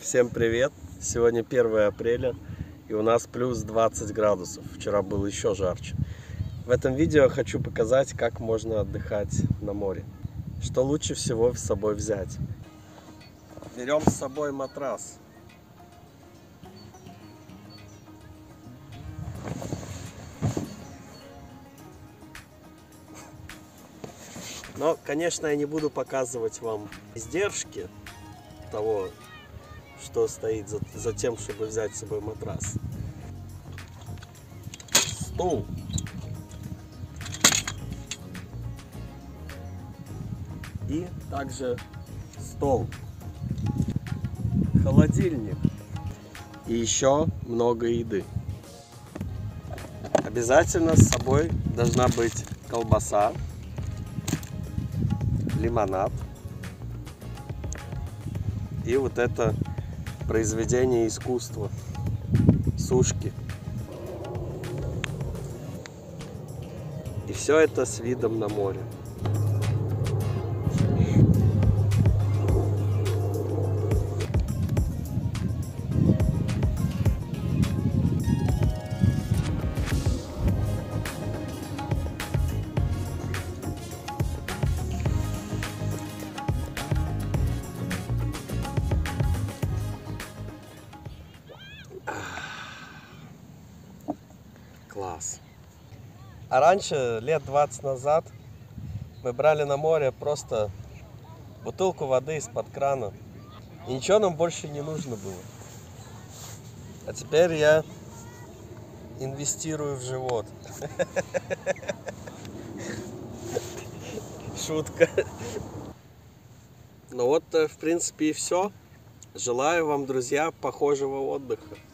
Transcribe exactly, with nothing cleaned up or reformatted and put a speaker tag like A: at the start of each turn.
A: Всем привет! Сегодня первое апреля и у нас плюс двадцать градусов. Вчера было еще жарче. В этом видео хочу показать, как можно отдыхать на море. Что лучше всего с собой взять. Берем с собой матрас. Но, конечно, я не буду показывать вам издержки того, что стоит за, за тем, чтобы взять с собой матрас. Стул. И также стол. Холодильник. И еще много еды. Обязательно с собой должна быть колбаса, лимонад и вот это произведение искусства — сушки. И все это с видом на море. Класс. А раньше, лет двадцать назад, мы брали на море просто бутылку воды из-под крана. И ничего нам больше не нужно было. А теперь я инвестирую в живот. Шутка. Ну вот, в принципе, и все. Желаю вам, друзья, похожего отдыха.